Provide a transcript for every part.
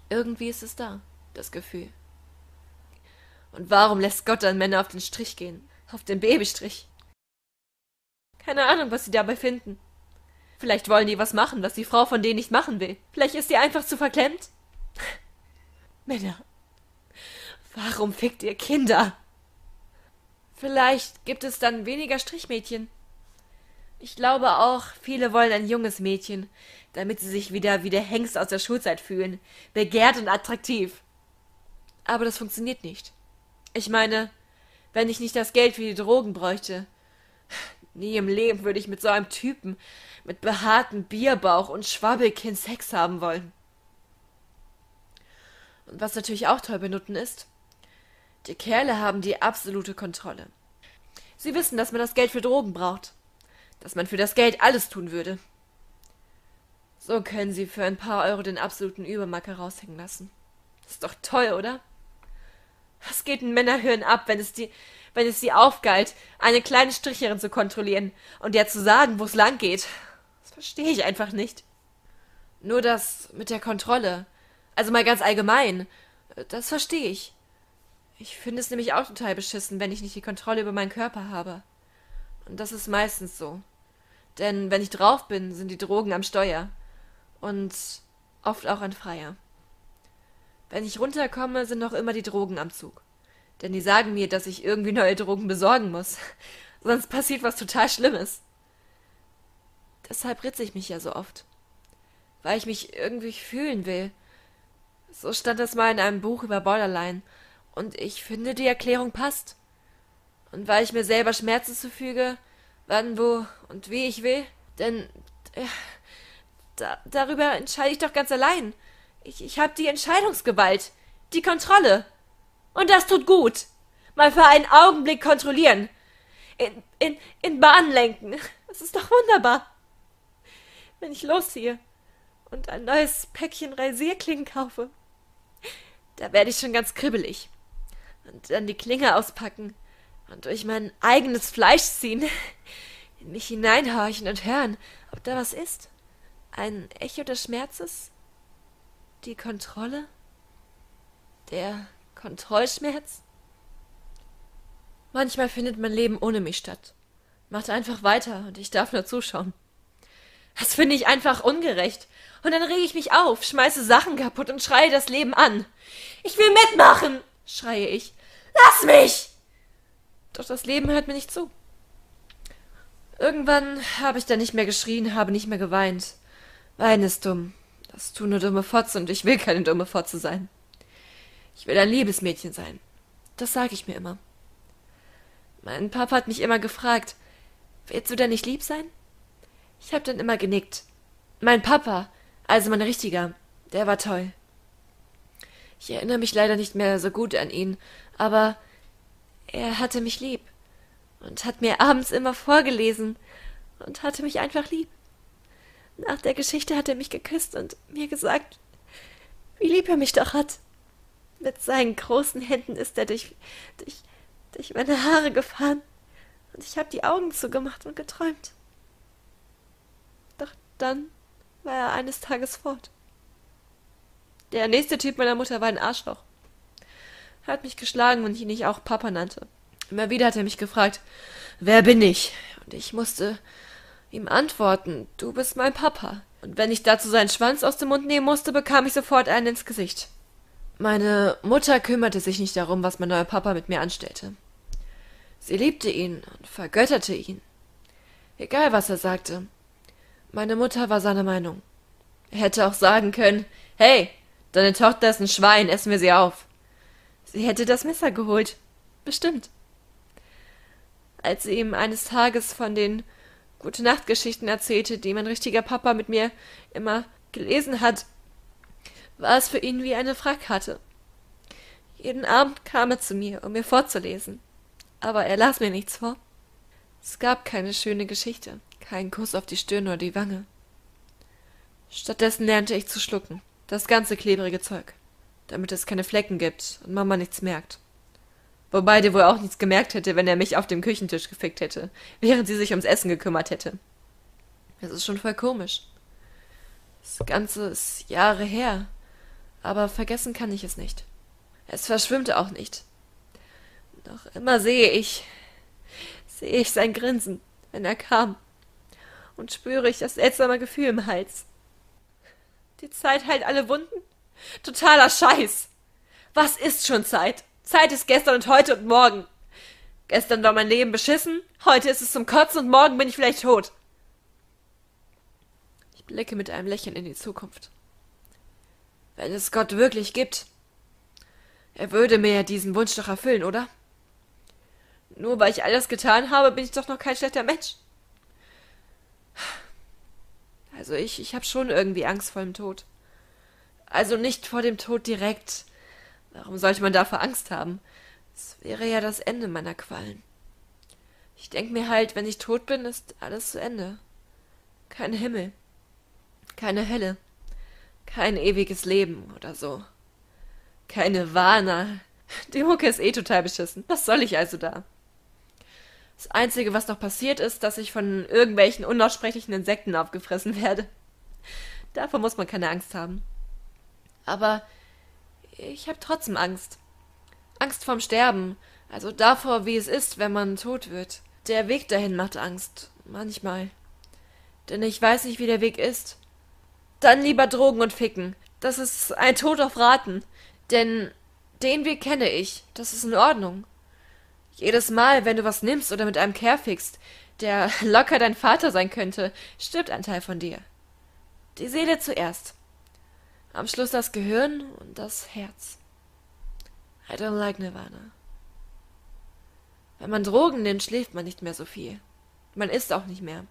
Irgendwie ist es da, das Gefühl. Und warum lässt Gott dann Männer auf den Strich gehen? Auf den Babystrich? Keine Ahnung, was sie dabei finden. Vielleicht wollen die was machen, was die Frau von denen nicht machen will. Vielleicht ist sie einfach zu verklemmt. Männer, warum fickt ihr Kinder? Vielleicht gibt es dann weniger Strichmädchen. Ich glaube auch, viele wollen ein junges Mädchen, damit sie sich wieder wie der Hengst aus der Schulzeit fühlen, begehrt und attraktiv. Aber das funktioniert nicht. Ich meine, wenn ich nicht das Geld für die Drogen bräuchte, nie im Leben würde ich mit so einem Typen mit behaartem Bierbauch und Schwabbelkinn Sex haben wollen. Und was natürlich auch toll bei Nutten ist, die Kerle haben die absolute Kontrolle. Sie wissen, dass man das Geld für Drogen braucht, dass man für das Geld alles tun würde. So können sie für ein paar Euro den absoluten Übermacker raushängen lassen. Ist doch toll, oder? Was geht ein Männerhirn ab, wenn es sie aufgeilt, eine kleine Stricherin zu kontrollieren und ihr zu sagen, wo es lang geht? Das verstehe ich einfach nicht. Nur das mit der Kontrolle, also mal ganz allgemein, das verstehe ich. Ich finde es nämlich auch total beschissen, wenn ich nicht die Kontrolle über meinen Körper habe. Und das ist meistens so. Denn wenn ich drauf bin, sind die Drogen am Steuer. Und oft auch ein Freier. Wenn ich runterkomme, sind noch immer die Drogen am Zug. Denn die sagen mir, dass ich irgendwie neue Drogen besorgen muss. Sonst passiert was total Schlimmes. Deshalb ritze ich mich ja so oft. Weil ich mich irgendwie fühlen will. So stand das mal in einem Buch über Borderline. Und ich finde, die Erklärung passt. Und weil ich mir selber Schmerzen zufüge, wann, wo und wie ich will, denn darüber entscheide ich doch ganz allein. Ich habe die Entscheidungsgewalt, die Kontrolle. Und das tut gut. Mal für einen Augenblick kontrollieren. In Bahn lenken. Das ist doch wunderbar. Wenn ich losziehe und ein neues Päckchen Rasierklingen kaufe, da werde ich schon ganz kribbelig. Und dann die Klinge auspacken und durch mein eigenes Fleisch ziehen, in mich hineinhorchen und hören, ob da was ist. Ein Echo des Schmerzes? Die Kontrolle? Der Kontrollschmerz? Manchmal findet mein Leben ohne mich statt. Macht einfach weiter und ich darf nur zuschauen. Das finde ich einfach ungerecht. Und dann rege ich mich auf, schmeiße Sachen kaputt und schreie das Leben an. Ich will mitmachen, schreie ich. Lass mich! Doch das Leben hört mir nicht zu. Irgendwann habe ich dann nicht mehr geschrien, habe nicht mehr geweint. Weinen ist dumm. Das tun nur dumme Fotze und ich will keine dumme Fotze sein. Ich will ein liebes Mädchen sein. Das sage ich mir immer. Mein Papa hat mich immer gefragt, willst du denn nicht lieb sein? Ich habe dann immer genickt. Mein Papa, also mein richtiger, der war toll. Ich erinnere mich leider nicht mehr so gut an ihn, aber er hatte mich lieb und hat mir abends immer vorgelesen und hatte mich einfach lieb. Nach der Geschichte hat er mich geküsst und mir gesagt, wie lieb er mich doch hat. Mit seinen großen Händen ist er durch meine Haare gefahren und ich habe die Augen zugemacht und geträumt. Doch dann war er eines Tages fort. Der nächste Typ meiner Mutter war ein Arschloch. Er hat mich geschlagen und ihn nicht auch Papa nannte. Immer wieder hat er mich gefragt, wer bin ich? Und ich musste ihm antworten, du bist mein Papa. Und wenn ich dazu seinen Schwanz aus dem Mund nehmen musste, bekam ich sofort einen ins Gesicht. Meine Mutter kümmerte sich nicht darum, was mein neuer Papa mit mir anstellte. Sie liebte ihn und vergötterte ihn. Egal, was er sagte. Meine Mutter war seiner Meinung. Er hätte auch sagen können, hey, deine Tochter ist ein Schwein, essen wir sie auf. Sie hätte das Messer geholt. Bestimmt. Als sie ihm eines Tages von den Gute-Nacht-Geschichten erzählte, die mein richtiger Papa mit mir immer gelesen hat, war es für ihn wie eine Frackkarte. Jeden Abend kam er zu mir, um mir vorzulesen. Aber er las mir nichts vor. Es gab keine schöne Geschichte, keinen Kuss auf die Stirn oder die Wange. Stattdessen lernte ich zu schlucken, das ganze klebrige Zeug, damit es keine Flecken gibt und Mama nichts merkt. Wobei die wohl auch nichts gemerkt hätte, wenn er mich auf dem Küchentisch gefickt hätte, während sie sich ums Essen gekümmert hätte. Es ist schon voll komisch. Das Ganze ist Jahre her. Aber vergessen kann ich es nicht. Es verschwimmt auch nicht. Noch immer sehe ich sein Grinsen, wenn er kam, und spüre ich das seltsame Gefühl im Hals. Die Zeit heilt alle Wunden? Totaler Scheiß! Was ist schon Zeit? Zeit ist gestern und heute und morgen. Gestern war mein Leben beschissen, heute ist es zum Kotzen und morgen bin ich vielleicht tot. Ich blicke mit einem Lächeln in die Zukunft. Wenn es Gott wirklich gibt, er würde mir ja diesen Wunsch doch erfüllen, oder? Nur weil ich alles getan habe, bin ich doch noch kein schlechter Mensch. Also ich habe schon irgendwie Angst vor dem Tod. Also nicht vor dem Tod direkt. Warum sollte man davor Angst haben? Es wäre ja das Ende meiner Qualen. Ich denk mir halt, wenn ich tot bin, ist alles zu Ende. Kein Himmel, keine Hölle, kein ewiges Leben oder so. Keine Nirvana. Die Mucke ist eh total beschissen. Was soll ich also da? Das Einzige, was noch passiert, ist, dass ich von irgendwelchen unaussprechlichen Insekten aufgefressen werde. Davor muss man keine Angst haben. Aber ich habe trotzdem Angst. Angst vorm Sterben, also davor, wie es ist, wenn man tot wird. Der Weg dahin macht Angst, manchmal. Denn ich weiß nicht, wie der Weg ist. Dann lieber Drogen und Ficken. Das ist ein Tod auf Raten. Denn den Weg kenne ich. Das ist in Ordnung. Jedes Mal, wenn du was nimmst oder mit einem Kerl fickst, der locker dein Vater sein könnte, stirbt ein Teil von dir. Die Seele zuerst. Am Schluss das Gehirn und das Herz. I don't like Nirvana. Wenn man Drogen nimmt, schläft man nicht mehr so viel. Man isst auch nicht mehr.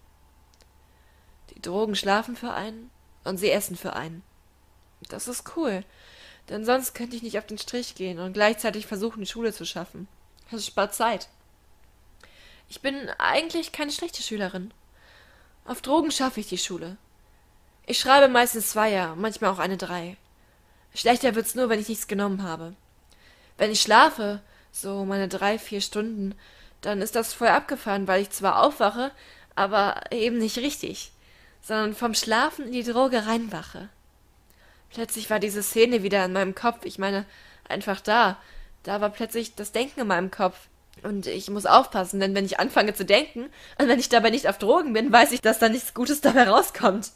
Die Drogen schlafen für einen und sie essen für einen. Das ist cool, denn sonst könnte ich nicht auf den Strich gehen und gleichzeitig versuchen, die Schule zu schaffen. Das spart Zeit. Ich bin eigentlich keine schlechte Schülerin. Auf Drogen schaffe ich die Schule. Ich schreibe meistens 2er, manchmal auch eine 3. Schlechter wird's nur, wenn ich nichts genommen habe. Wenn ich schlafe, so meine 3, 4 Stunden, dann ist das voll abgefahren, weil ich zwar aufwache, aber eben nicht richtig, sondern vom Schlafen in die Droge reinwache. Plötzlich war diese Szene wieder in meinem Kopf, ich meine, einfach da. Da war plötzlich das Denken in meinem Kopf. Und ich muss aufpassen, denn wenn ich anfange zu denken und wenn ich dabei nicht auf Drogen bin, weiß ich, dass da nichts Gutes dabei rauskommt.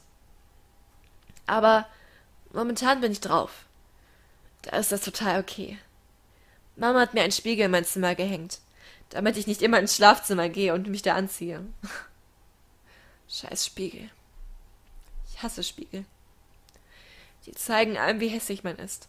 Aber momentan bin ich drauf. Da ist das total okay. Mama hat mir einen Spiegel in mein Zimmer gehängt, damit ich nicht immer ins Schlafzimmer gehe und mich da anziehe. Scheiß Spiegel. Ich hasse Spiegel. Die zeigen einem, wie hässlich man ist.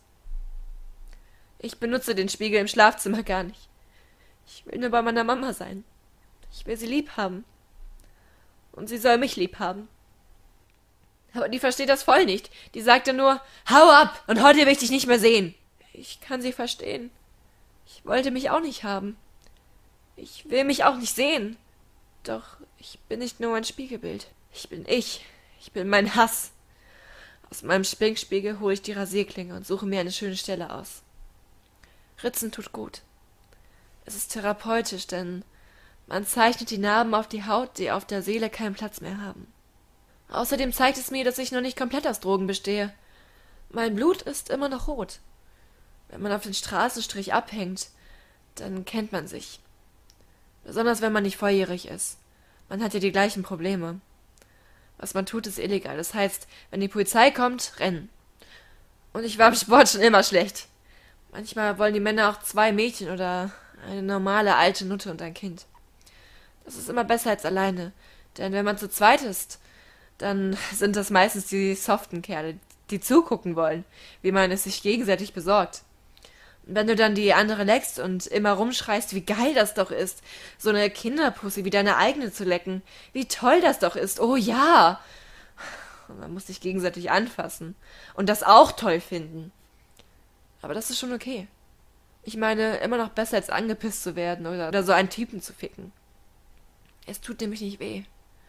Ich benutze den Spiegel im Schlafzimmer gar nicht. Ich will nur bei meiner Mama sein. Ich will sie lieb haben. Und sie soll mich lieb haben. Aber die versteht das voll nicht. Die sagte nur, hau ab und heute will ich dich nicht mehr sehen. Ich kann sie verstehen. Ich wollte mich auch nicht haben. Ich will mich auch nicht sehen. Doch ich bin nicht nur ein Spiegelbild. Ich bin ich. Ich bin mein Hass. Aus meinem Spinkspiegel hole ich die Rasierklinge und suche mir eine schöne Stelle aus. Ritzen tut gut. Es ist therapeutisch, denn man zeichnet die Narben auf die Haut, die auf der Seele keinen Platz mehr haben. Außerdem zeigt es mir, dass ich noch nicht komplett aus Drogen bestehe. Mein Blut ist immer noch rot. Wenn man auf den Straßenstrich abhängt, dann kennt man sich. Besonders wenn man nicht volljährig ist. Man hat ja die gleichen Probleme. Was man tut, ist illegal. Das heißt, wenn die Polizei kommt, rennen. Und ich war im Sport schon immer schlecht. Manchmal wollen die Männer auch 2 Mädchen oder eine normale alte Nutte und ein Kind. Das ist immer besser als alleine. Denn wenn man zu zweit ist, dann sind das meistens die soften Kerle, die zugucken wollen, wie man es sich gegenseitig besorgt. Und wenn du dann die andere leckst und immer rumschreist, wie geil das doch ist, so eine Kinderpussy wie deine eigene zu lecken, wie toll das doch ist, oh ja! Und man muss sich gegenseitig anfassen und das auch toll finden. Aber das ist schon okay. Ich meine, immer noch besser als angepisst zu werden oder so einen Typen zu ficken. Es tut nämlich nicht weh.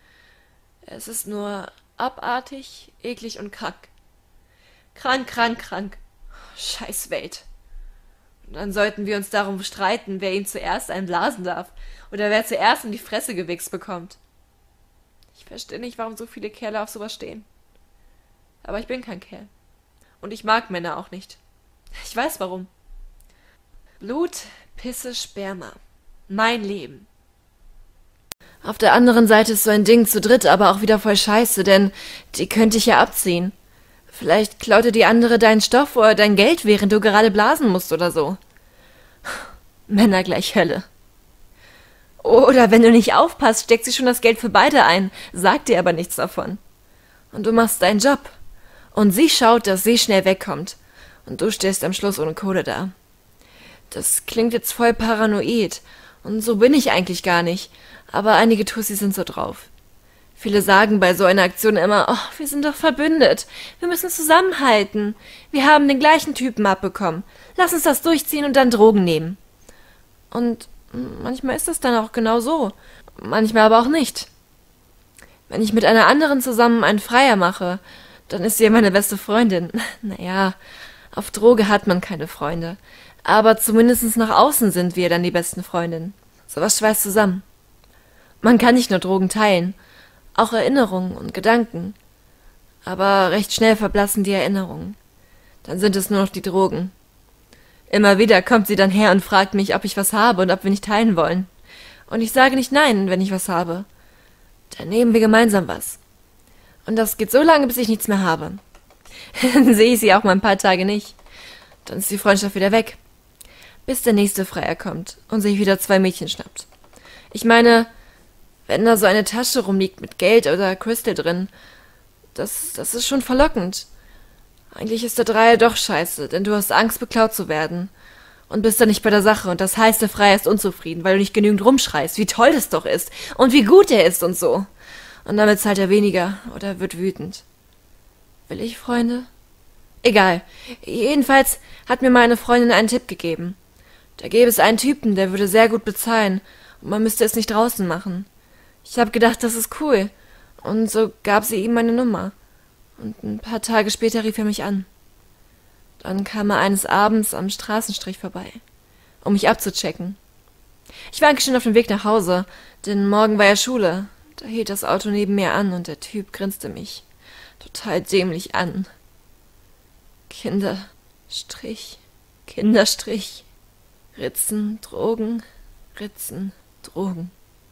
Es ist nur abartig, eklig und krank. Krank, krank, krank. Scheiß Welt. Und dann sollten wir uns darum streiten, wer ihn zuerst einblasen darf oder wer zuerst in die Fresse gewichst bekommt. Ich verstehe nicht, warum so viele Kerle auf sowas stehen. Aber ich bin kein Kerl. Und ich mag Männer auch nicht. Ich weiß warum. Blut, Pisse, Sperma. Mein Leben. Auf der anderen Seite ist so ein Ding zu dritt aber auch wieder voll scheiße, denn die könnte ich ja abziehen. Vielleicht klaute die andere deinen Stoff oder dein Geld, während du gerade blasen musst oder so. Männer gleich Hölle. Oder wenn du nicht aufpasst, steckt sie schon das Geld für beide ein, sagt dir aber nichts davon. Und du machst deinen Job. Und sie schaut, dass sie schnell wegkommt. Und du stehst am Schluss ohne Kohle da. Das klingt jetzt voll paranoid. Und so bin ich eigentlich gar nicht. Aber einige Tussis sind so drauf. Viele sagen bei so einer Aktion immer, oh, wir sind doch verbündet. Wir müssen zusammenhalten. Wir haben den gleichen Typen abbekommen. Lass uns das durchziehen und dann Drogen nehmen. Und manchmal ist das dann auch genau so. Manchmal aber auch nicht. Wenn ich mit einer anderen zusammen einen Freier mache, dann ist sie meine beste Freundin. Naja, auf Droge hat man keine Freunde. Aber zumindest nach außen sind wir dann die besten Freundinnen. Sowas schweißt zusammen. Man kann nicht nur Drogen teilen, auch Erinnerungen und Gedanken. Aber recht schnell verblassen die Erinnerungen. Dann sind es nur noch die Drogen. Immer wieder kommt sie dann her und fragt mich, ob ich was habe und ob wir nicht teilen wollen. Und ich sage nicht nein, wenn ich was habe. Dann nehmen wir gemeinsam was. Und das geht so lange, bis ich nichts mehr habe. Dann sehe ich sie auch mal ein paar Tage nicht. Dann ist die Freundschaft wieder weg. Bis der nächste Freier kommt und sich wieder 2 Mädchen schnappt. Ich meine, wenn da so eine Tasche rumliegt mit Geld oder Crystal drin, das ist schon verlockend. Eigentlich ist der Dreier doch scheiße, denn du hast Angst, beklaut zu werden. Und bist dann nicht bei der Sache und das heißt, der Freier ist unzufrieden, weil du nicht genügend rumschreist, wie toll das doch ist und wie gut er ist und so. Und damit zahlt er weniger oder wird wütend. Will ich Freunde? Egal. Jedenfalls hat mir meine Freundin einen Tipp gegeben. Da gäbe es einen Typen, der würde sehr gut bezahlen und man müsste es nicht draußen machen. Ich habe gedacht, das ist cool. Und so gab sie ihm meine Nummer. Und ein paar Tage später rief er mich an. Dann kam er eines Abends am Straßenstrich vorbei, um mich abzuchecken. Ich war eigentlich schon auf dem Weg nach Hause, denn morgen war ja Schule. Da hielt das Auto neben mir an und der Typ grinste mich total dämlich an. Kinderstrich, Kinderstrich, Ritzen, Drogen, Ritzen, Drogen.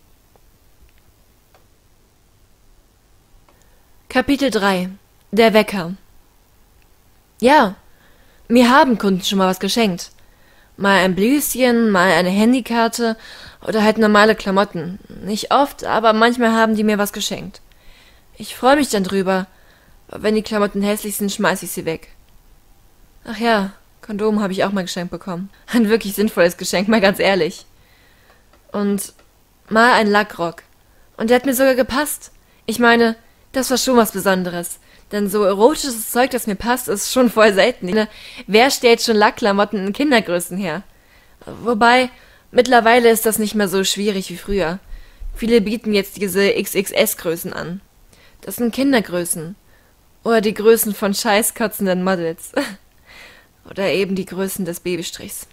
Kapitel 3 Der Wecker. Ja, mir haben Kunden schon mal was geschenkt. Mal ein Blüschen, mal eine Handykarte oder halt normale Klamotten. Nicht oft, aber manchmal haben die mir was geschenkt. Ich freue mich dann drüber, aber wenn die Klamotten hässlich sind, schmeiß ich sie weg. Ach ja, Kondom habe ich auch mal geschenkt bekommen. Ein wirklich sinnvolles Geschenk, mal ganz ehrlich. Und mal ein Lackrock. Und der hat mir sogar gepasst. Ich meine, das war schon was Besonderes. Denn so erotisches Zeug, das mir passt, ist schon voll selten. Wer stellt schon Lackklamotten in Kindergrößen her? Wobei, mittlerweile ist das nicht mehr so schwierig wie früher. Viele bieten jetzt diese XXS-Größen an. Das sind Kindergrößen. Oder die Größen von scheißkotzenden Models. Oder eben die Größen des Babystrichs.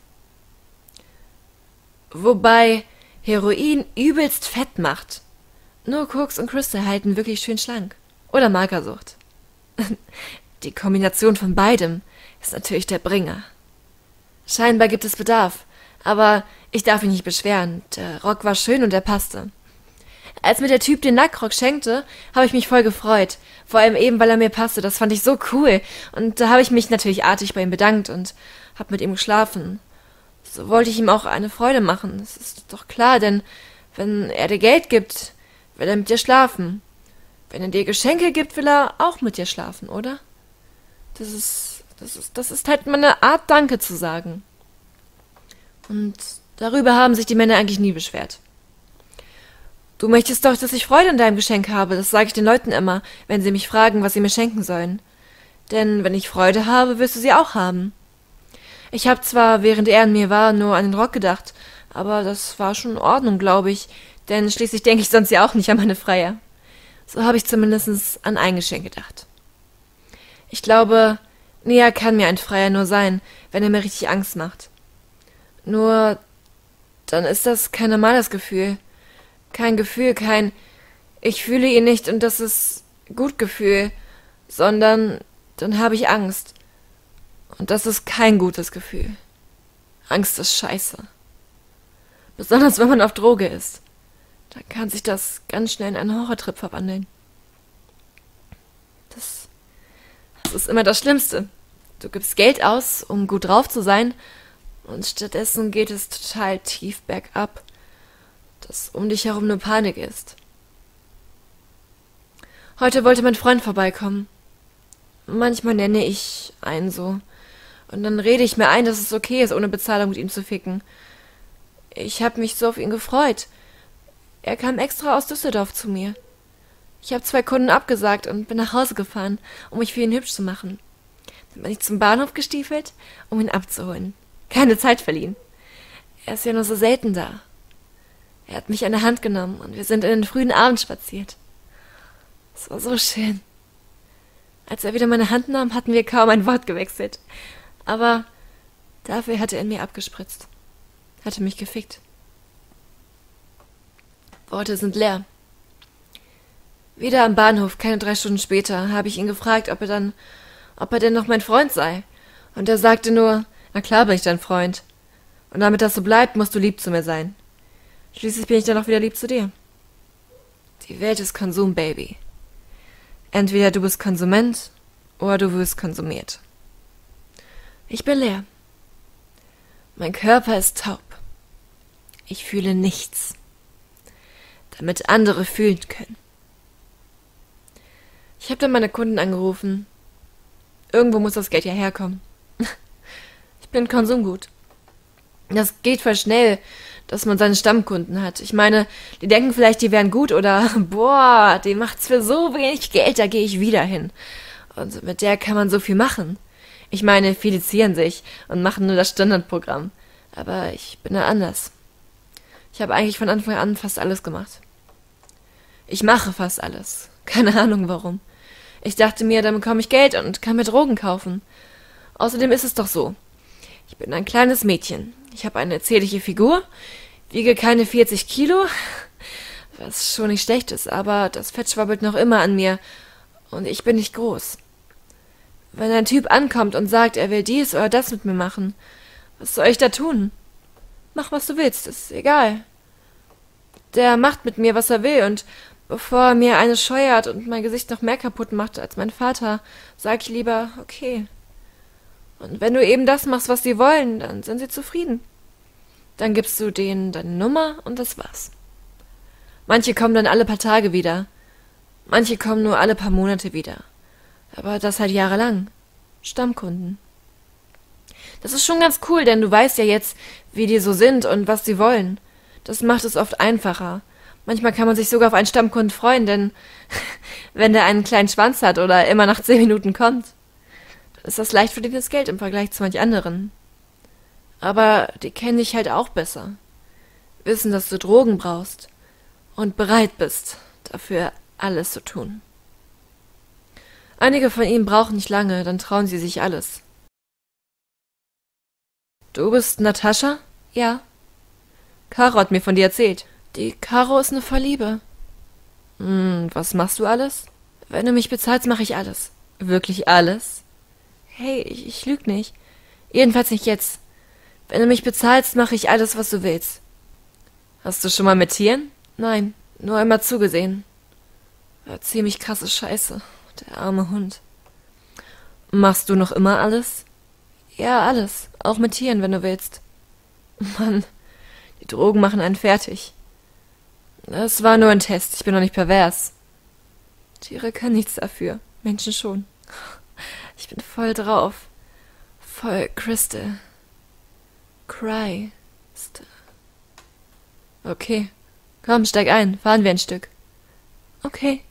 Wobei Heroin übelst fett macht. Nur Koks und Crystal halten wirklich schön schlank. Oder Magersucht. Die Kombination von beidem ist natürlich der Bringer. Scheinbar gibt es Bedarf, aber ich darf mich nicht beschweren. Der Rock war schön und er passte. Als mir der Typ den Lackrock schenkte, habe ich mich voll gefreut. Vor allem eben, weil er mir passte. Das fand ich so cool. Und da habe ich mich natürlich artig bei ihm bedankt und habe mit ihm geschlafen. So wollte ich ihm auch eine Freude machen. Das ist doch klar, denn wenn er dir Geld gibt, will er mit dir schlafen. Wenn er dir Geschenke gibt, will er auch mit dir schlafen, oder? Das ist halt meine Art, Danke zu sagen. Und darüber haben sich die Männer eigentlich nie beschwert. Du möchtest doch, dass ich Freude an deinem Geschenk habe, das sage ich den Leuten immer, wenn sie mich fragen, was sie mir schenken sollen. Denn wenn ich Freude habe, wirst du sie auch haben. Ich habe zwar, während er an mir war, nur an den Rock gedacht, aber das war schon in Ordnung, glaube ich, denn schließlich denke ich sonst ja auch nicht an meine Freier. So habe ich zumindest an ein Geschenk gedacht. Ich glaube, näher kann mir ein Freier nur sein, wenn er mir richtig Angst macht. Nur, dann ist das kein normales Gefühl. Kein Gefühl, kein ich fühle ihn nicht und das ist gut Gefühl, sondern dann habe ich Angst. Und das ist kein gutes Gefühl. Angst ist scheiße. Besonders wenn man auf Droge ist. Dann kann sich das ganz schnell in einen Horrortrip verwandeln. Das ist immer das Schlimmste. Du gibst Geld aus, um gut drauf zu sein, und stattdessen geht es total tief bergab, dass um dich herum nur Panik ist. Heute wollte mein Freund vorbeikommen. Manchmal nenne ich einen so. Und dann rede ich mir ein, dass es okay ist, ohne Bezahlung mit ihm zu ficken. Ich habe mich so auf ihn gefreut. Er kam extra aus Düsseldorf zu mir. Ich habe 2 Kunden abgesagt und bin nach Hause gefahren, um mich für ihn hübsch zu machen. Dann bin ich zum Bahnhof gestiefelt, um ihn abzuholen. Keine Zeit verliehen. Er ist ja nur so selten da. Er hat mich an der Hand genommen und wir sind in den frühen Abend spaziert. Es war so schön. Als er wieder meine Hand nahm, hatten wir kaum ein Wort gewechselt. Aber dafür hatte er in mir abgespritzt. Hatte mich gefickt. Worte sind leer. Wieder am Bahnhof, keine 3 Stunden später, habe ich ihn gefragt, ob er denn noch mein Freund sei. Und er sagte nur, na klar bin ich dein Freund. Und damit das so bleibt, musst du lieb zu mir sein. Schließlich bin ich dann auch wieder lieb zu dir. Die Welt ist Konsum, Baby. Entweder du bist Konsument oder du wirst konsumiert. Ich bin leer. Mein Körper ist taub. Ich fühle nichts, damit andere fühlen können. Ich habe dann meine Kunden angerufen. Irgendwo muss das Geld ja herkommen. Ich bin Konsumgut. Das geht voll schnell, dass man seine Stammkunden hat. Ich meine, die denken vielleicht, die wären gut oder boah, die macht's für so wenig Geld, da gehe ich wieder hin. Und mit der kann man so viel machen. Ich meine, viele zieren sich und machen nur das Standardprogramm. Aber ich bin da anders. Ich habe eigentlich von Anfang an fast alles gemacht. Ich mache fast alles. Keine Ahnung warum. Ich dachte mir, dann bekomme ich Geld und kann mir Drogen kaufen. Außerdem ist es doch so. Ich bin ein kleines Mädchen. Ich habe eine zierliche Figur, wiege keine 40 Kilo, was schon nicht schlecht ist, aber das Fett schwabbelt noch immer an mir und ich bin nicht groß. Wenn ein Typ ankommt und sagt, er will dies oder das mit mir machen, was soll ich da tun? Mach, was du willst, ist egal. Der macht mit mir, was er will, und bevor er mir eine scheuert und mein Gesicht noch mehr kaputt macht als mein Vater, sag ich lieber, okay. Und wenn du eben das machst, was sie wollen, dann sind sie zufrieden. Dann gibst du denen deine Nummer und das war's. Manche kommen dann alle paar Tage wieder. Manche kommen nur alle paar Monate wieder. Aber das halt jahrelang. Stammkunden. Das ist schon ganz cool, denn du weißt ja jetzt, wie die so sind und was sie wollen. Das macht es oft einfacher. Manchmal kann man sich sogar auf einen Stammkunden freuen, denn wenn der einen kleinen Schwanz hat oder immer nach 10 Minuten kommt, dann ist das leicht verdientes Geld im Vergleich zu manch anderen. Aber die kennen dich halt auch besser. Wissen, dass du Drogen brauchst und bereit bist, dafür alles zu tun. Einige von ihnen brauchen nicht lange, dann trauen sie sich alles. Du bist Natascha? Ja. Caro hat mir von dir erzählt. Die Caro ist eine Verliebe. Was machst du alles? Wenn du mich bezahlst, mache ich alles. Wirklich alles? Hey, ich lüg nicht. Jedenfalls nicht jetzt. Wenn du mich bezahlst, mache ich alles, was du willst. Hast du schon mal mit Tieren? Nein, nur einmal zugesehen. War ziemlich krasse Scheiße. Der arme Hund. Machst du noch immer alles? Ja, alles. Auch mit Tieren, wenn du willst. Mann, die Drogen machen einen fertig. Das war nur ein Test. Ich bin noch nicht pervers. Tiere können nichts dafür. Menschen schon. Ich bin voll drauf. Voll Crystal. Cry. Okay. Komm, steig ein. Fahren wir ein Stück. Okay.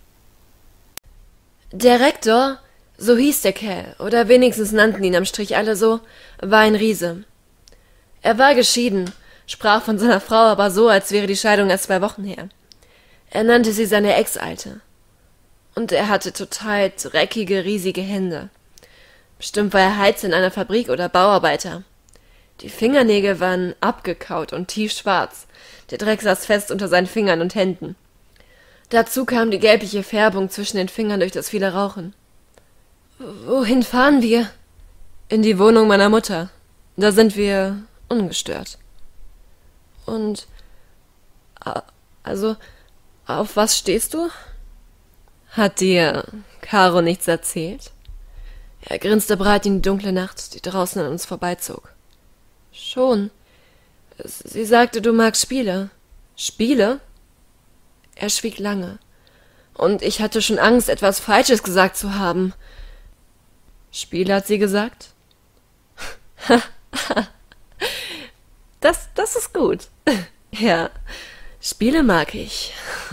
Der Rektor, so hieß der Kerl, oder wenigstens nannten ihn am Strich alle so, war ein Riese. Er war geschieden, sprach von seiner Frau aber so, als wäre die Scheidung erst 2 Wochen her. Er nannte sie seine Ex-Alte. Und er hatte total dreckige, riesige Hände. Bestimmt war er Heizer in einer Fabrik oder Bauarbeiter. Die Fingernägel waren abgekaut und tiefschwarz. Der Dreck saß fest unter seinen Fingern und Händen. Dazu kam die gelbliche Färbung zwischen den Fingern durch das viele Rauchen. »Wohin fahren wir?« In die Wohnung meiner Mutter. Da sind wir ungestört. Und, also, auf was stehst du? Hat dir Caro nichts erzählt? Er grinste breit in die dunkle Nacht, die draußen an uns vorbeizog. Schon. Sie sagte, du magst Spiele. Spiele? Er schwieg lange. Und ich hatte schon Angst, etwas Falsches gesagt zu haben. Spiele, hat sie gesagt? Das ist gut. Ja, Spiele mag ich.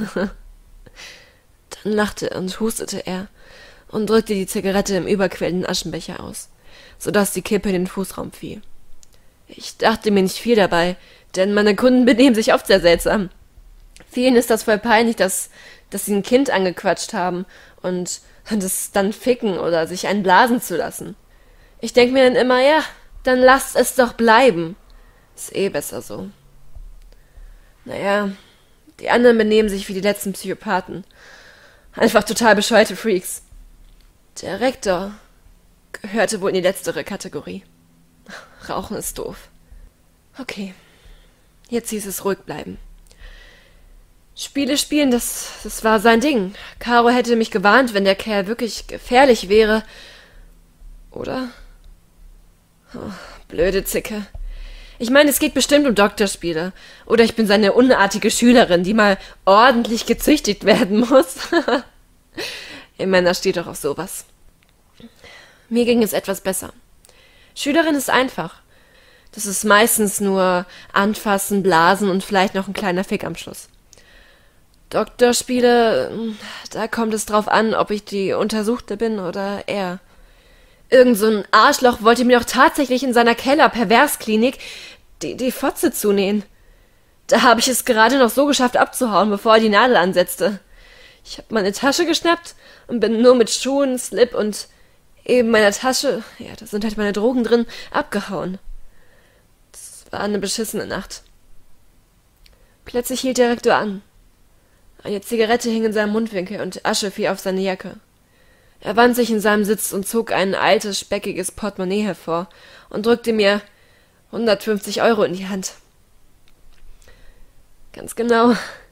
Dann lachte und hustete er und drückte die Zigarette im überquellenden Aschenbecher aus, sodass die Kippe in den Fußraum fiel. Ich dachte mir nicht viel dabei, denn meine Kunden benehmen sich oft sehr seltsam. Vielen ist das voll peinlich, dass sie ein Kind angequatscht haben und es dann ficken oder sich einen blasen zu lassen. Ich denk mir dann immer, ja, dann lasst es doch bleiben. Ist eh besser so. Naja, die anderen benehmen sich wie die letzten Psychopathen. Einfach total bescheuerte Freaks. Der Rektor gehörte wohl in die letztere Kategorie. Rauchen ist doof. Okay, jetzt hieß es ruhig bleiben. Spiele spielen, das war sein Ding. Caro hätte mich gewarnt, wenn der Kerl wirklich gefährlich wäre. Oder? Oh, blöde Zicke. Ich meine, es geht bestimmt um Doktorspiele. Oder ich bin seine unartige Schülerin, die mal ordentlich gezüchtigt werden muss. Im Männer steht doch auf sowas. Mir ging es etwas besser. Schülerin ist einfach. Das ist meistens nur anfassen, blasen und vielleicht noch ein kleiner Fick am Schluss. Doktorspiele, da kommt es drauf an, ob ich die Untersuchte bin oder er. Irgend so ein Arschloch wollte mir doch tatsächlich in seiner Keller-Perversklinik die Fotze zunähen. Da habe ich es gerade noch so geschafft abzuhauen, bevor er die Nadel ansetzte. Ich habe meine Tasche geschnappt und bin nur mit Schuhen, Slip und eben meiner Tasche, ja, da sind halt meine Drogen drin, abgehauen. Das war eine beschissene Nacht. Plötzlich hielt der Rektor an. Eine Zigarette hing in seinem Mundwinkel und Asche fiel auf seine Jacke. Er wand sich in seinem Sitz und zog ein altes, speckiges Portemonnaie hervor und drückte mir 150 € in die Hand. Ganz genau.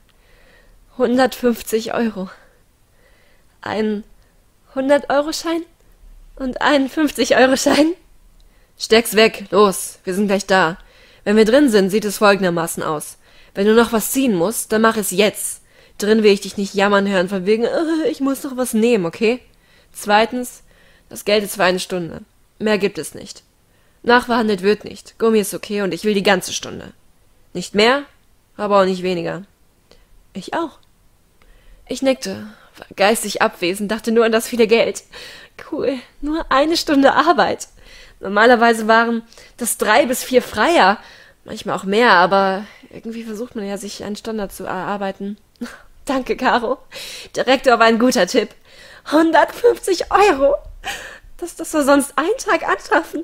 150 €. Ein 100-Euro-Schein und ein 50-Euro-Schein. Steck's weg, los, wir sind gleich da. Wenn wir drin sind, sieht es folgendermaßen aus. Wenn du noch was ziehen musst, dann mach es jetzt. Drin will ich dich nicht jammern hören, von wegen, ich muss noch was nehmen, okay? Zweitens, das Geld ist für eine Stunde. Mehr gibt es nicht. Nachverhandelt wird nicht. Gummi ist okay und ich will die ganze Stunde. Nicht mehr, aber auch nicht weniger. Ich auch. Ich nickte, war geistig abwesend, dachte nur an das viele Geld. Cool, nur eine Stunde Arbeit. Normalerweise waren das 3 bis 4 Freier, manchmal auch mehr, aber irgendwie versucht man ja, sich einen Standard zu erarbeiten. Danke, Caro. Der Rektor war ein guter Tipp. 150 €. Das wir sonst einen Tag anschaffen.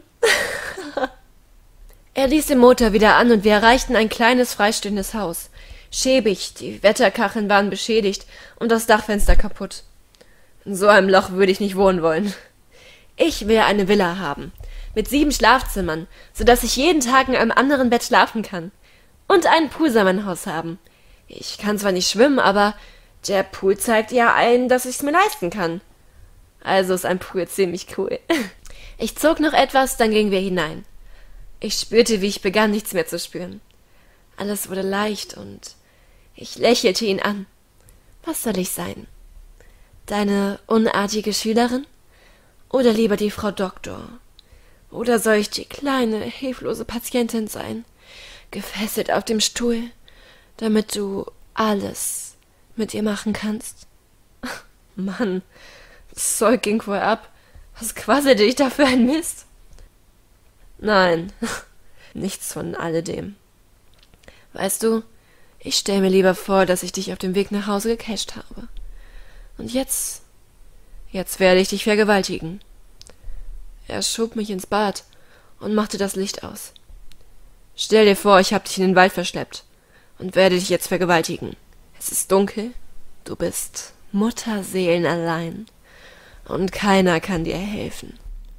Er ließ den Motor wieder an und wir erreichten ein kleines, freistehendes Haus. Schäbig, die Wetterkacheln waren beschädigt und das Dachfenster kaputt. In so einem Loch würde ich nicht wohnen wollen. Ich will eine Villa haben, mit 7 Schlafzimmern, sodass ich jeden Tag in einem anderen Bett schlafen kann. Und einen Pool soll mein Haus haben. Ich kann zwar nicht schwimmen, aber der Pool zeigt ja ein, dass ich's mir leisten kann. Also ist ein Pool ziemlich cool. Ich zog noch etwas, dann gingen wir hinein. Ich spürte, wie ich begann, nichts mehr zu spüren. Alles wurde leicht und ich lächelte ihn an. Was soll ich sein? Deine unartige Schülerin? Oder lieber die Frau Doktor? Oder soll ich die kleine, hilflose Patientin sein, gefesselt auf dem Stuhl, damit du alles mit ihr machen kannst? Mann, das Zeug ging voll ab. Was quasselte ich da für ein Mist? Nein, nichts von alledem. Weißt du, ich stell mir lieber vor, dass ich dich auf dem Weg nach Hause gecasht habe. Und jetzt werde ich dich vergewaltigen. Er schob mich ins Bad und machte das Licht aus. Stell dir vor, ich hab dich in den Wald verschleppt und werde dich jetzt vergewaltigen. Es ist dunkel, du bist mutterseelenallein und keiner kann dir helfen.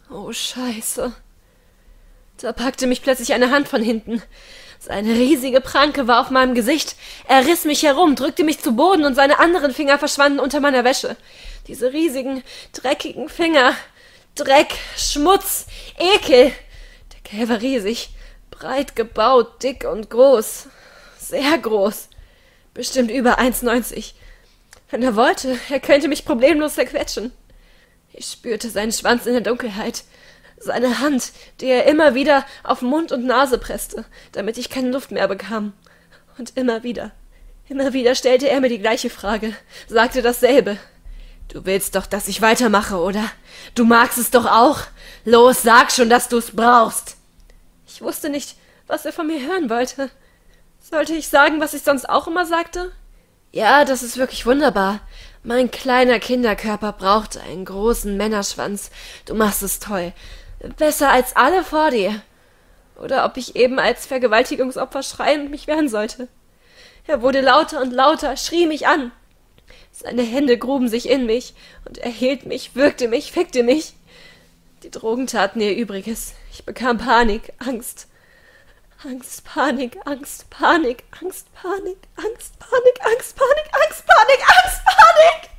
Oh, Scheiße. Da packte mich plötzlich eine Hand von hinten. Seine riesige Pranke war auf meinem Gesicht. Er riss mich herum, drückte mich zu Boden und seine anderen Finger verschwanden unter meiner Wäsche. Diese riesigen, dreckigen Finger. Dreck, Schmutz, Ekel. Der Kerl war riesig, breit gebaut, dick und groß. Sehr groß. Bestimmt über 1,90. Wenn er wollte, er könnte mich problemlos zerquetschen. Ich spürte seinen Schwanz in der Dunkelheit. Seine Hand, die er immer wieder auf Mund und Nase presste, damit ich keine Luft mehr bekam. Und immer wieder stellte er mir die gleiche Frage, sagte dasselbe. »Du willst doch, dass ich weitermache, oder? Du magst es doch auch? Los, sag schon, dass du's brauchst!« Ich wusste nicht, was er von mir hören wollte. Sollte ich sagen, was ich sonst auch immer sagte? »Ja, das ist wirklich wunderbar. Mein kleiner Kinderkörper braucht einen großen Männerschwanz. Du machst es toll. Besser als alle vor dir.« Oder ob ich eben als Vergewaltigungsopfer schreien und mich wehren sollte. Er wurde lauter und lauter, schrie mich an. Seine Hände gruben sich in mich, und er hielt mich, würgte mich, fickte mich. Die Drogen taten ihr Übriges. Ich bekam Panik, Angst. Angst, Panik, Angst, Panik, Angst, Panik, Angst, Panik, Angst, Panik, Angst, Panik, Angst, Panik.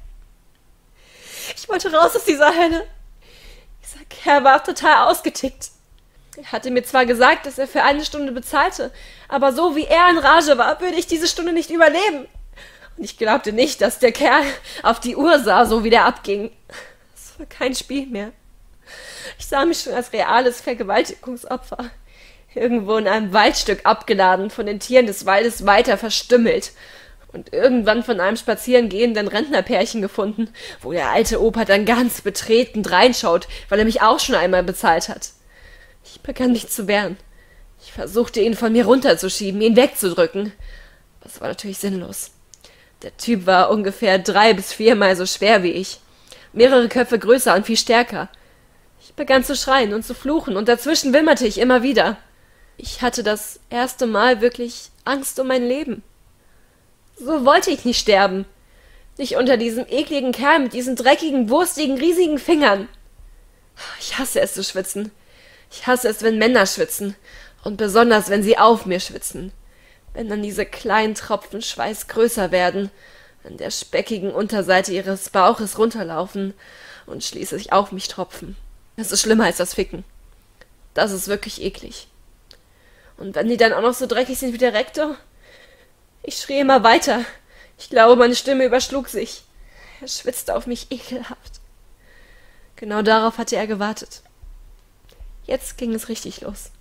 Ich wollte raus aus dieser Hölle. Dieser Kerl war total ausgetickt. Er hatte mir zwar gesagt, dass er für 1 Stunde bezahlte, aber so wie er in Rage war, würde ich diese Stunde nicht überleben. Und ich glaubte nicht, dass der Kerl auf die Uhr sah, so wie der abging. Es war kein Spiel mehr. Ich sah mich schon als reales Vergewaltigungsopfer. Irgendwo in einem Waldstück abgeladen, von den Tieren des Waldes weiter verstümmelt. Und irgendwann von einem spazieren gehenden Rentnerpärchen gefunden, wo der alte Opa dann ganz betreten reinschaut, weil er mich auch schon einmal bezahlt hat. Ich begann mich zu wehren. Ich versuchte, ihn von mir runterzuschieben, ihn wegzudrücken. Das war natürlich sinnlos. Der Typ war ungefähr 3 bis 4 Mal so schwer wie ich. Mehrere Köpfe größer und viel stärker. Ich begann zu schreien und zu fluchen, und dazwischen wimmerte ich immer wieder. Ich hatte das erste Mal wirklich Angst um mein Leben. So wollte ich nicht sterben. Nicht unter diesem ekligen Kerl mit diesen dreckigen, wurstigen, riesigen Fingern. Ich hasse es zu schwitzen. Ich hasse es, wenn Männer schwitzen. Und besonders, wenn sie auf mir schwitzen. Wenn dann diese kleinen Tropfen Schweiß größer werden, an der speckigen Unterseite ihres Bauches runterlaufen und schließlich auf mich tropfen. Das ist schlimmer als das Ficken. Das ist wirklich eklig. Und wenn die dann auch noch so dreckig sind wie der Rektor? Ich schrie immer weiter. Ich glaube, meine Stimme überschlug sich. Er schwitzte auf mich ekelhaft. Genau darauf hatte er gewartet. Jetzt ging es richtig los.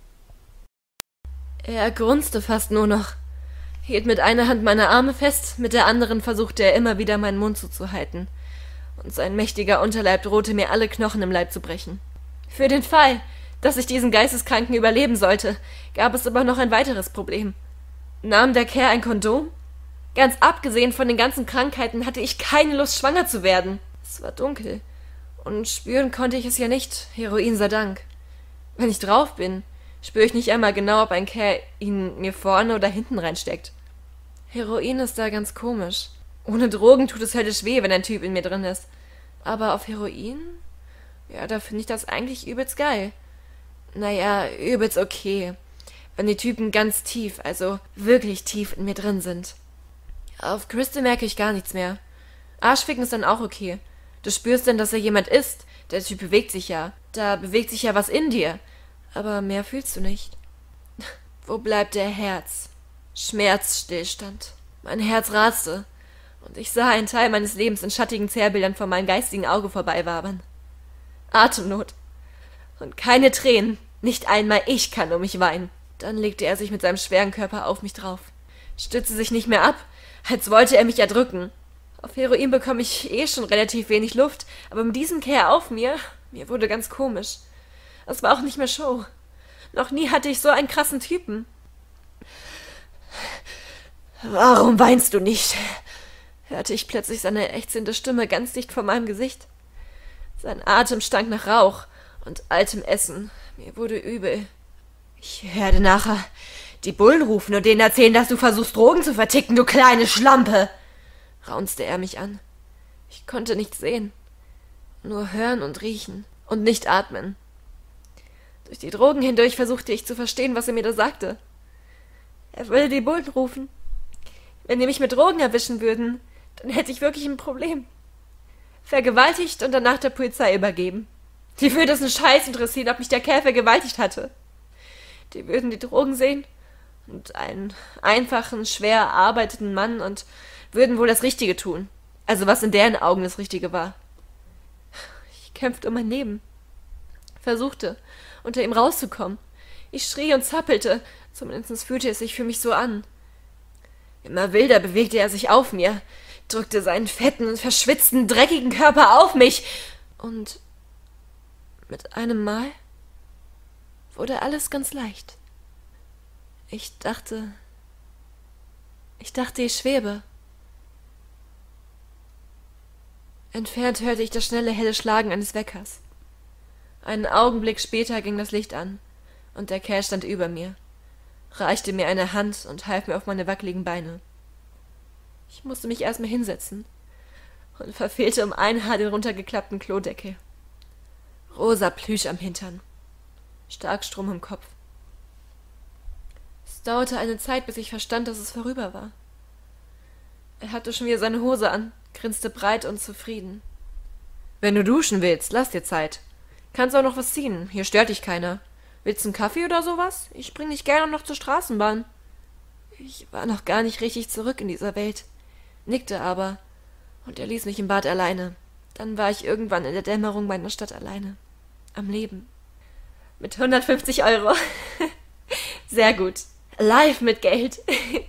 Er grunzte fast nur noch, hielt mit einer Hand meine Arme fest, mit der anderen versuchte er immer wieder meinen Mund zuzuhalten, und sein mächtiger Unterleib drohte mir alle Knochen im Leib zu brechen. Für den Fall, dass ich diesen Geisteskranken überleben sollte, gab es aber noch ein weiteres Problem. Nahm der Kerl ein Kondom? Ganz abgesehen von den ganzen Krankheiten hatte ich keine Lust, schwanger zu werden. Es war dunkel, und spüren konnte ich es ja nicht, Heroin sei Dank. Wenn ich drauf bin, spüre ich nicht einmal genau, ob ein Kerl ihn mir vorne oder hinten reinsteckt. Heroin ist da ganz komisch. Ohne Drogen tut es höllisch weh, wenn ein Typ in mir drin ist. Aber auf Heroin? Ja, da finde ich das eigentlich übelst geil. Naja, übelst okay. Wenn die Typen ganz tief, also wirklich tief in mir drin sind. Auf Crystal merke ich gar nichts mehr. Arschficken ist dann auch okay. Du spürst dann, dass er jemand ist. Der Typ bewegt sich ja. Da bewegt sich ja was in dir. Aber mehr fühlst du nicht. Wo bleibt der Herz? Schmerzstillstand. Mein Herz raste, und ich sah einen Teil meines Lebens in schattigen Zerrbildern vor meinem geistigen Auge vorbeiwabern. Atemnot. Und keine Tränen. Nicht einmal ich kann um mich weinen. Dann legte er sich mit seinem schweren Körper auf mich drauf. Stützte sich nicht mehr ab, als wollte er mich erdrücken. Auf Heroin bekomme ich schon relativ wenig Luft, aber mit diesem Kerl auf mir wurde ganz komisch. Es war auch nicht mehr Show. Noch nie hatte ich so einen krassen Typen. »Warum weinst du nicht?« hörte ich plötzlich seine ächzende Stimme ganz dicht vor meinem Gesicht. Sein Atem stank nach Rauch und altem Essen. Mir wurde übel. »Ich werde nachher die Bullen rufen und denen erzählen, dass du versuchst, Drogen zu verticken, du kleine Schlampe!« raunzte er mich an. Ich konnte nichts sehen. Nur hören und riechen und nicht atmen. Durch die Drogen hindurch versuchte ich zu verstehen, was er mir da sagte. Er würde die Bullen rufen. Wenn die mich mit Drogen erwischen würden, dann hätte ich wirklich ein Problem. Vergewaltigt und danach der Polizei übergeben. Die würde es einen Scheiß interessieren, ob mich der Kerl vergewaltigt hatte. Die würden die Drogen sehen und einen einfachen, schwer erarbeiteten Mann und würden wohl das Richtige tun. Also was in deren Augen das Richtige war. Ich kämpfte um mein Leben. Versuchte, unter ihm rauszukommen. Ich schrie und zappelte, zumindest fühlte es sich für mich so an. Immer wilder bewegte er sich auf mir, drückte seinen fetten, verschwitzten, dreckigen Körper auf mich, und mit einem Mal wurde alles ganz leicht. Ich dachte, ich schwebe. Entfernt hörte ich das schnelle, helle Schlagen eines Weckers. Einen Augenblick später ging das Licht an, und der Kerl stand über mir, reichte mir eine Hand und half mir auf meine wackeligen Beine. Ich musste mich erstmal hinsetzen und verfehlte um ein Haar den runtergeklappten Klodeckel. Rosa Plüsch am Hintern, Starkstrom im Kopf. Es dauerte eine Zeit, bis ich verstand, dass es vorüber war. Er hatte schon wieder seine Hose an, grinste breit und zufrieden. »Wenn du duschen willst, lass dir Zeit. Kannst auch noch was ziehen, hier stört dich keiner. Willst du einen Kaffee oder sowas? Ich bring dich gerne noch zur Straßenbahn.« Ich war noch gar nicht richtig zurück in dieser Welt, nickte aber, und er ließ mich im Bad alleine. Dann war ich irgendwann in der Dämmerung meiner Stadt alleine. Am Leben. Mit 150 €. Sehr gut. Live mit Geld.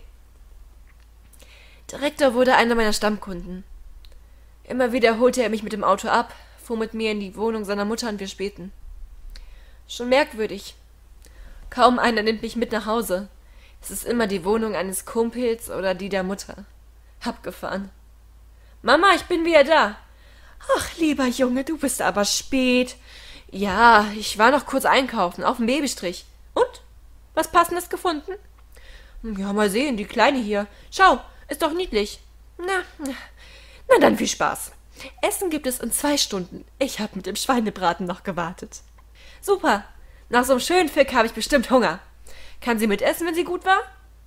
Der Rektor wurde einer meiner Stammkunden. Immer wieder holte er mich mit dem Auto ab, fuhr mit mir in die Wohnung seiner Mutter und wir spähten. Schon merkwürdig. Kaum einer nimmt mich mit nach Hause. Es ist immer die Wohnung eines Kumpels oder die der Mutter. Abgefahren. »Mama, ich bin wieder da.« »Ach, lieber Junge, du bist aber spät.« »Ja, ich war noch kurz einkaufen, auf dem Babystrich.« »Und? Was Passendes gefunden?« »Ja, mal sehen, die Kleine hier. Schau, ist doch niedlich.« Na dann viel Spaß. Essen gibt es in 2 Stunden. Ich habe mit dem Schweinebraten noch gewartet.« »Super. Nach so einem schönen Fick habe ich bestimmt Hunger. Kann sie mitessen, wenn sie gut war?«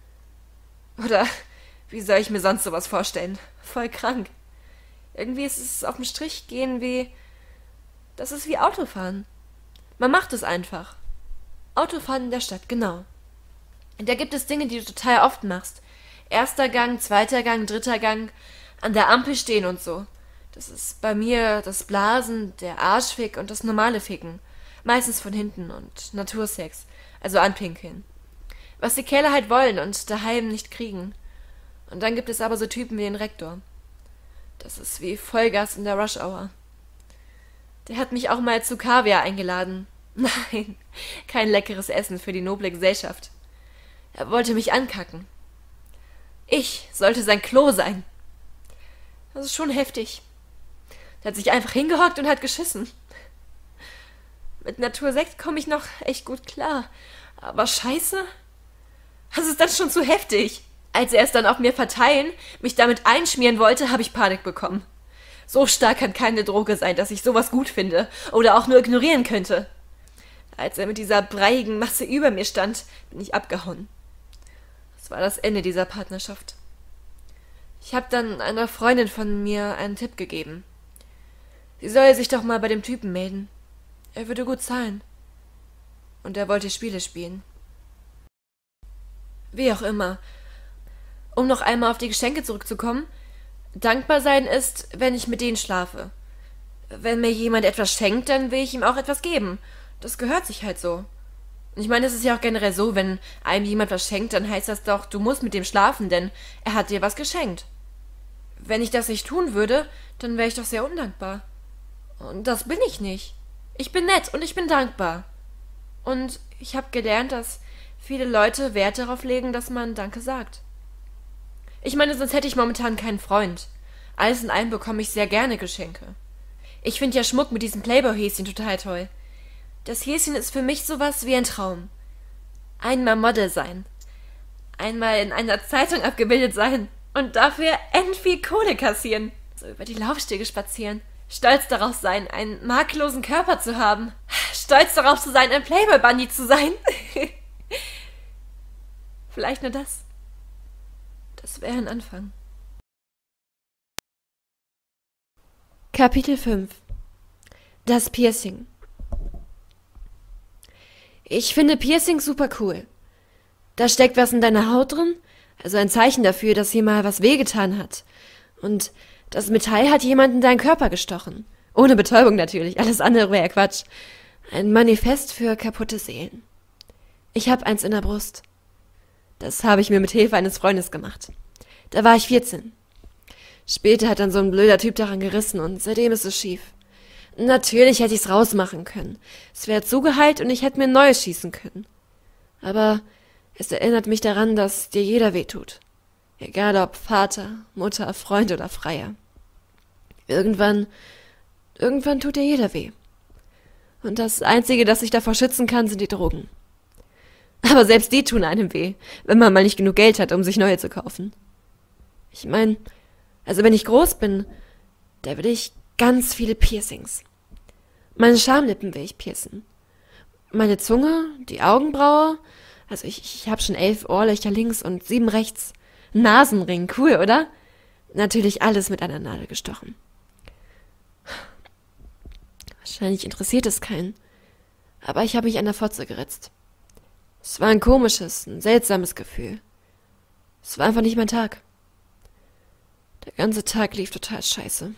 Oder wie soll ich mir sonst sowas vorstellen? Voll krank. Irgendwie ist es auf dem Strich gehen das ist wie Autofahren. Man macht es einfach. Autofahren in der Stadt, genau. Da gibt es Dinge, die du total oft machst. 1. Gang, 2. Gang, 3. Gang, an der Ampel stehen und so. Das ist bei mir das Blasen, der Arschfick und das normale Ficken. Meistens von hinten und Natursex, also anpinkeln. Was die Kerle halt wollen und daheim nicht kriegen. Und dann gibt es aber so Typen wie den Rektor. Das ist wie Vollgas in der Rush-Hour. Der hat mich auch mal zu Kaviar eingeladen. Nein, kein leckeres Essen für die noble Gesellschaft. Er wollte mich ankacken. Ich sollte sein Klo sein. Das ist schon heftig. Der hat sich einfach hingehockt und hat geschissen. Mit Natursekt komme ich noch echt gut klar. Aber Scheiße? Das ist dann schon zu heftig. Als er es dann auf mir verteilen, mich damit einschmieren wollte, habe ich Panik bekommen. So stark kann keine Droge sein, dass ich sowas gut finde oder auch nur ignorieren könnte. Als er mit dieser breiigen Masse über mir stand, bin ich abgehauen. Das war das Ende dieser Partnerschaft. Ich habe dann einer Freundin von mir einen Tipp gegeben. Sie soll sich doch mal bei dem Typen melden. Er würde gut zahlen. Und er wollte Spiele spielen. Wie auch immer. Um noch einmal auf die Geschenke zurückzukommen, dankbar sein ist, wenn ich mit denen schlafe. Wenn mir jemand etwas schenkt, dann will ich ihm auch etwas geben. Das gehört sich halt so. Ich meine, es ist ja auch generell so, wenn einem jemand was schenkt, dann heißt das doch, du musst mit dem schlafen, denn er hat dir was geschenkt. Wenn ich das nicht tun würde, dann wäre ich doch sehr undankbar. Und das bin ich nicht. Ich bin nett und ich bin dankbar. Und ich habe gelernt, dass viele Leute Wert darauf legen, dass man Danke sagt. Ich meine, sonst hätte ich momentan keinen Freund. Alles in allem bekomme ich sehr gerne Geschenke. Ich finde ja Schmuck mit diesem Playboy-Häschen total toll. Das Häschen ist für mich sowas wie ein Traum. Einmal Model sein. Einmal in einer Zeitung abgebildet sein. Und dafür viel Kohle kassieren. So über die Laufstege spazieren. Stolz darauf sein, einen makellosen Körper zu haben. Stolz stolz darauf zu sein, ein Playboy-Bunny zu sein. Vielleicht nur das. Das wäre ein Anfang. Kapitel 5. Das Piercing. Ich finde Piercings super cool. Da steckt was in deiner Haut drin, also ein Zeichen dafür, dass hier mal was wehgetan hat. Und das Metall hat jemand in deinen Körper gestochen. Ohne Betäubung natürlich, alles andere wäre ja Quatsch. Ein Manifest für kaputte Seelen. Ich hab eins in der Brust. Das habe ich mir mit Hilfe eines Freundes gemacht. Da war ich 14. Später hat dann so ein blöder Typ daran gerissen und seitdem ist es schief. Natürlich hätte ich's rausmachen können. Es wäre zugeheilt und ich hätte mir ein neues schießen können. Aber es erinnert mich daran, dass dir jeder wehtut. Egal ob Vater, Mutter, Freund oder Freier. Irgendwann tut dir jeder weh. Und das Einzige, das sich davor schützen kann, sind die Drogen. Aber selbst die tun einem weh, wenn man mal nicht genug Geld hat, um sich neue zu kaufen. Ich meine, also wenn ich groß bin, da will ich ganz viele Piercings. Meine Schamlippen will ich piercen. Meine Zunge, die Augenbraue, also ich habe schon 11 Ohrlöcher links und 7 rechts. Nasenring, cool, oder? Natürlich alles mit einer Nadel gestochen. Wahrscheinlich interessiert es keinen. Aber ich habe mich an der Fotze geritzt. Es war ein komisches, ein seltsames Gefühl. Es war einfach nicht mein Tag. Der ganze Tag lief total scheiße.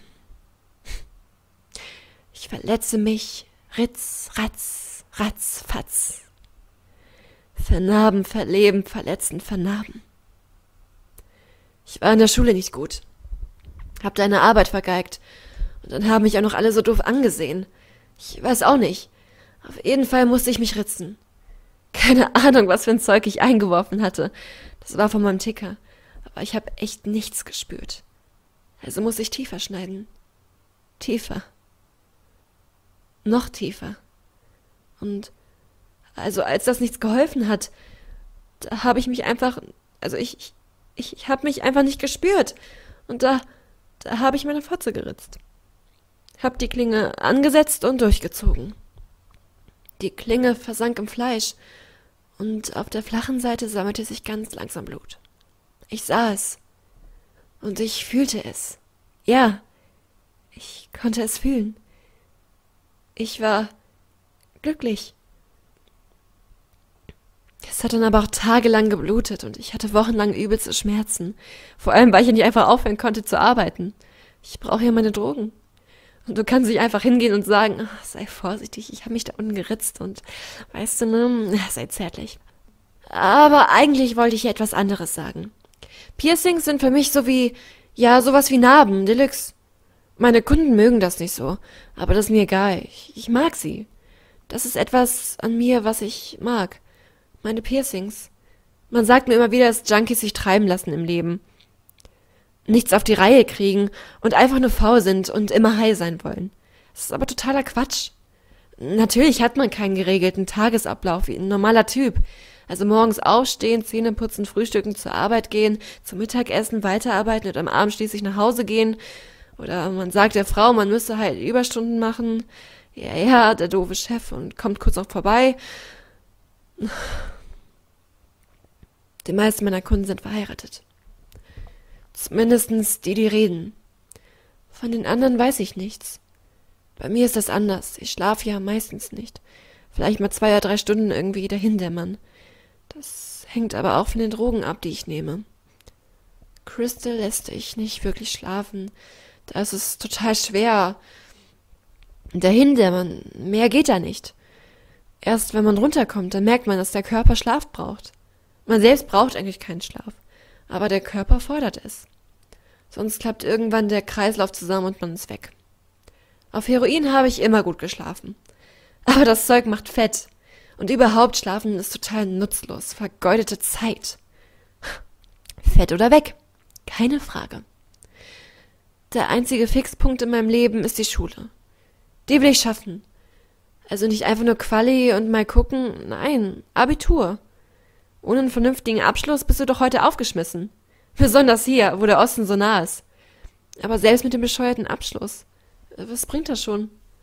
Ich verletze mich, ritz, ratz, ratz, fatz. Vernarben, verleben, verletzen, vernarben. Ich war in der Schule nicht gut. Hab deine Arbeit vergeigt. Und dann haben mich auch noch alle so doof angesehen. Ich weiß auch nicht. Auf jeden Fall musste ich mich ritzen. Keine Ahnung, was für ein Zeug ich eingeworfen hatte. Das war von meinem Ticker. Aber ich habe echt nichts gespürt. Also muss ich tiefer schneiden. Tiefer. Noch tiefer. Und also als das nichts geholfen hat, da habe ich mich einfach, also ich habe mich einfach nicht gespürt. Und da habe ich meine Fotze geritzt. Hab die Klinge angesetzt und durchgezogen. Die Klinge versank im Fleisch und auf der flachen Seite sammelte sich ganz langsam Blut. Ich sah es und ich fühlte es. Ja, ich konnte es fühlen. Ich war glücklich. Es hat dann aber auch tagelang geblutet und ich hatte wochenlang übelste Schmerzen. Vor allem, weil ich nicht einfach aufhören konnte zu arbeiten. Ich brauche ja meine Drogen. Und du kannst nicht einfach hingehen und sagen, ach, sei vorsichtig, ich habe mich da unten geritzt und, weißt du, ne, sei zärtlich. Aber eigentlich wollte ich ja etwas anderes sagen. Piercings sind für mich sowas wie Narben, Deluxe. Meine Kunden mögen das nicht so, aber das ist mir egal. Ich mag sie. Das ist etwas an mir, was ich mag. Meine Piercings. Man sagt mir immer wieder, dass Junkies sich treiben lassen im Leben. Nichts auf die Reihe kriegen und einfach nur faul sind und immer high sein wollen. Das ist aber totaler Quatsch. Natürlich hat man keinen geregelten Tagesablauf wie ein normaler Typ. Also morgens aufstehen, Zähne putzen, frühstücken, zur Arbeit gehen, zum Mittagessen, weiterarbeiten und am Abend schließlich nach Hause gehen. Oder man sagt der Frau, man müsse halt Überstunden machen. Ja, der doofe Chef und kommt kurz noch vorbei. Die meisten meiner Kunden sind verheiratet. Zumindestens die reden. Von den anderen weiß ich nichts. Bei mir ist das anders. Ich schlafe ja meistens nicht. Vielleicht mal 2 oder 3 Stunden irgendwie dahindämmern. Das hängt aber auch von den Drogen ab, die ich nehme. Crystal lässt ich nicht wirklich schlafen. Da ist es total schwer. Dahindämmern, mehr geht da nicht. Erst wenn man runterkommt, dann merkt man, dass der Körper Schlaf braucht. Man selbst braucht eigentlich keinen Schlaf. Aber der Körper fordert es. Sonst klappt irgendwann der Kreislauf zusammen und man ist weg. Auf Heroin habe ich immer gut geschlafen. Aber das Zeug macht fett. Und überhaupt schlafen ist total nutzlos, vergeudete Zeit. Fett oder weg? Keine Frage. Der einzige Fixpunkt in meinem Leben ist die Schule. Die will ich schaffen. Also nicht einfach nur Quali und mal gucken, nein, Abitur. Ohne einen vernünftigen Abschluss bist du doch heute aufgeschmissen. Besonders hier, wo der Osten so nah ist. Aber selbst mit dem bescheuerten Abschluss, was bringt das schon?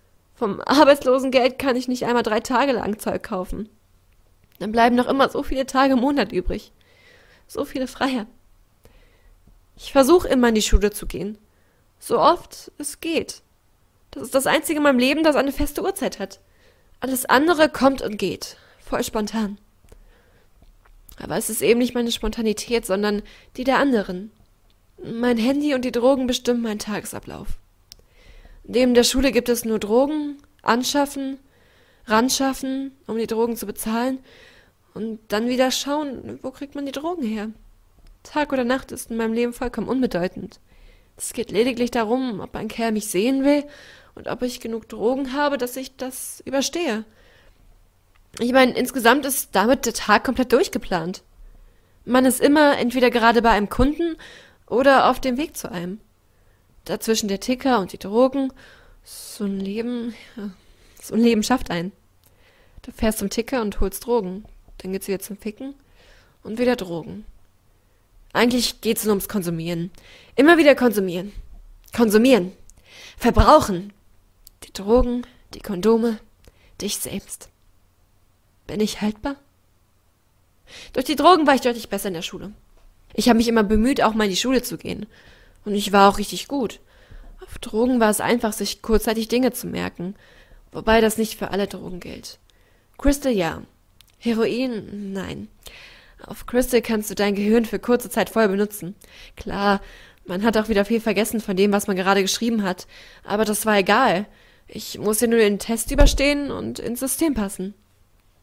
Vom Arbeitslosengeld kann ich nicht einmal 3 Tage lang Zeug kaufen. Dann bleiben noch immer so viele Tage im Monat übrig. So viele freie. Ich versuche immer in die Schule zu gehen. So oft es geht. Das ist das Einzige in meinem Leben, das eine feste Uhrzeit hat. Alles andere kommt und geht. Voll spontan. Aber es ist eben nicht meine Spontanität, sondern die der anderen. Mein Handy und die Drogen bestimmen meinen Tagesablauf. Neben der Schule gibt es nur Drogen, anschaffen, ranschaffen, um die Drogen zu bezahlen und dann wieder schauen, wo kriegt man die Drogen her. Tag oder Nacht ist in meinem Leben vollkommen unbedeutend. Es geht lediglich darum, ob ein Kerl mich sehen will und ob ich genug Drogen habe, dass ich das überstehe. Ich meine, insgesamt ist damit der Tag komplett durchgeplant. Man ist immer entweder gerade bei einem Kunden oder auf dem Weg zu einem. Dazwischen der Ticker und die Drogen. So ein Leben schafft einen. Du fährst zum Ticker und holst Drogen. Dann geht's wieder zum Ficken und wieder Drogen. Eigentlich geht's nur ums Konsumieren. Immer wieder konsumieren. Konsumieren. Verbrauchen. Die Drogen, die Kondome, dich selbst. Bin ich haltbar? Durch die Drogen war ich deutlich besser in der Schule. Ich habe mich immer bemüht, auch mal in die Schule zu gehen. Und ich war auch richtig gut. Auf Drogen war es einfach, sich kurzzeitig Dinge zu merken. Wobei das nicht für alle Drogen gilt. Crystal ja. Heroin nein. Auf Crystal kannst du dein Gehirn für kurze Zeit voll benutzen. Klar, man hat auch wieder viel vergessen von dem, was man gerade geschrieben hat. Aber das war egal. Ich musste nur den Test überstehen und ins System passen.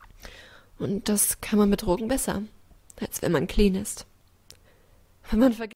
Und das kann man mit Drogen besser, als wenn man clean ist. Wenn man